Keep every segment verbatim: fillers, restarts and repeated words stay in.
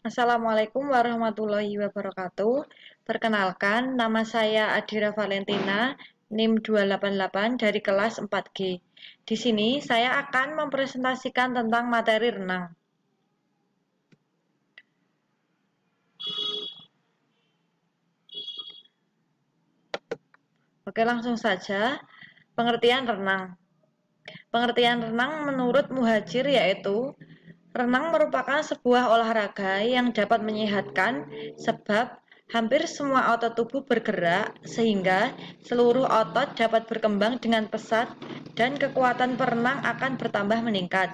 Assalamualaikum warahmatullahi wabarakatuh. Perkenalkan, nama saya Adira Valentina, NIM dua delapan delapan dari kelas empat G. Di sini saya akan mempresentasikan tentang materi renang. Oke, langsung saja. Pengertian renang. Pengertian renang menurut Muhajir yaitu renang merupakan sebuah olahraga yang dapat menyehatkan sebab hampir semua otot tubuh bergerak sehingga seluruh otot dapat berkembang dengan pesat dan kekuatan perenang akan bertambah meningkat.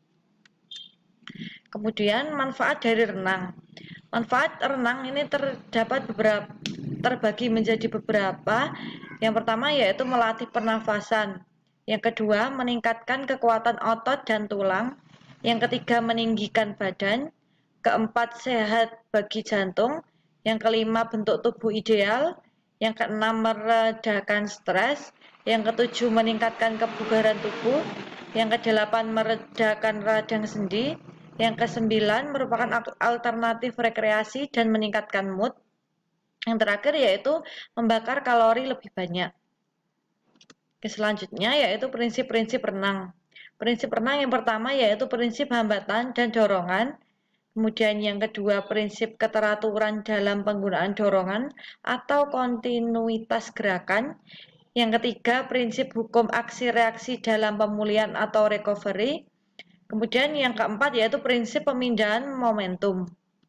Kemudian manfaat dari renang. Manfaat renang ini terdapat beberapa terbagi menjadi beberapa. Yang pertama yaitu melatih pernafasan. Yang kedua, meningkatkan kekuatan otot dan tulang. Yang ketiga, meninggikan badan. Keempat, sehat bagi jantung. Yang kelima, bentuk tubuh ideal. Yang keenam, meredakan stres. Yang ketujuh, meningkatkan kebugaran tubuh. Yang kedelapan, meredakan radang sendi. Yang kesembilan, merupakan alternatif rekreasi dan meningkatkan mood. Yang terakhir yaitu membakar kalori lebih banyak. Oke, selanjutnya yaitu prinsip-prinsip renang. Prinsip renang yang pertama yaitu prinsip hambatan dan dorongan. Kemudian yang kedua prinsip keteraturan dalam penggunaan dorongan atau kontinuitas gerakan. Yang ketiga prinsip hukum aksi reaksi dalam pemulihan atau recovery. Kemudian yang keempat yaitu prinsip pemindahan momentum.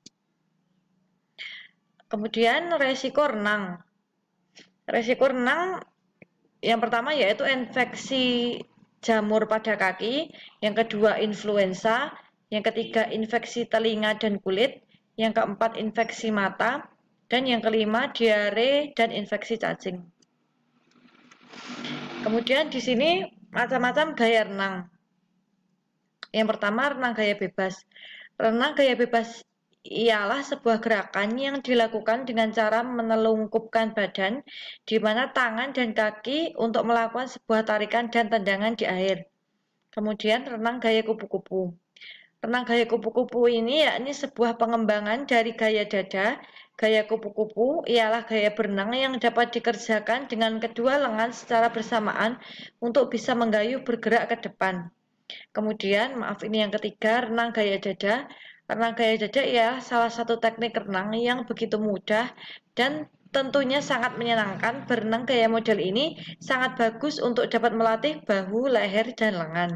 Kemudian resiko renang. Resiko renang yang pertama yaitu infeksi jamur pada kaki, yang kedua influenza, yang ketiga infeksi telinga dan kulit, yang keempat infeksi mata, dan yang kelima diare dan infeksi cacing. Kemudian di sini macam-macam gaya renang. Yang pertama renang gaya bebas. Renang gaya bebas ialah sebuah gerakan yang dilakukan dengan cara menelungkupkan badan di mana tangan dan kaki untuk melakukan sebuah tarikan dan tendangan di air. Kemudian renang gaya kupu-kupu. Renang gaya kupu-kupu ini yakni sebuah pengembangan dari gaya dada. Gaya kupu-kupu ialah gaya berenang yang dapat dikerjakan dengan kedua lengan secara bersamaan untuk bisa menggayuh bergerak ke depan. Kemudian, maaf ini yang ketiga, renang gaya dada. Renang gaya dada ialah salah satu teknik renang yang begitu mudah dan tentunya sangat menyenangkan. Berenang gaya model ini sangat bagus untuk dapat melatih bahu, leher, dan lengan.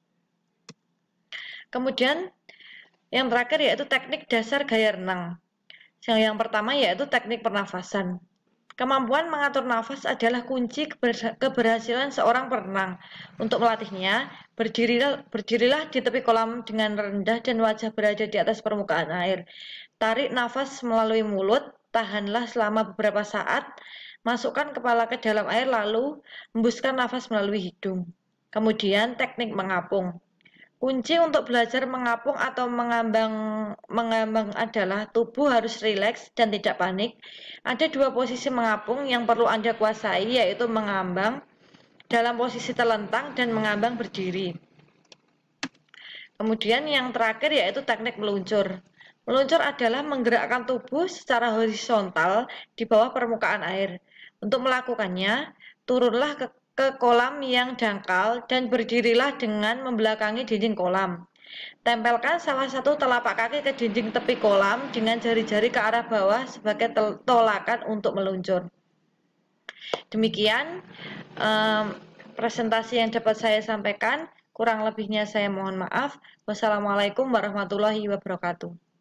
Kemudian, yang terakhir yaitu teknik dasar gaya renang. Yang, yang pertama yaitu teknik pernafasan. Kemampuan mengatur nafas adalah kunci keberhasilan seorang perenang. Untuk melatihnya, berdirilah, berdirilah di tepi kolam dengan rendah dan wajah berada di atas permukaan air. Tarik nafas melalui mulut, tahanlah selama beberapa saat, masukkan kepala ke dalam air lalu hembuskan nafas melalui hidung. Kemudian teknik mengapung. Kunci untuk belajar mengapung atau mengambang, mengambang adalah tubuh harus rileks dan tidak panik. Ada dua posisi mengapung yang perlu Anda kuasai, yaitu mengambang dalam posisi terlentang dan mengambang berdiri. Kemudian yang terakhir yaitu teknik meluncur. Meluncur adalah menggerakkan tubuh secara horizontal di bawah permukaan air. Untuk melakukannya, turunlah ke ke kolam yang dangkal dan berdirilah dengan membelakangi dinding kolam. Tempelkan salah satu telapak kaki ke dinding tepi kolam dengan jari-jari ke arah bawah sebagai tolakan untuk meluncur. Demikian um, presentasi yang dapat saya sampaikan. Kurang lebihnya saya mohon maaf. Wassalamualaikum warahmatullahi wabarakatuh.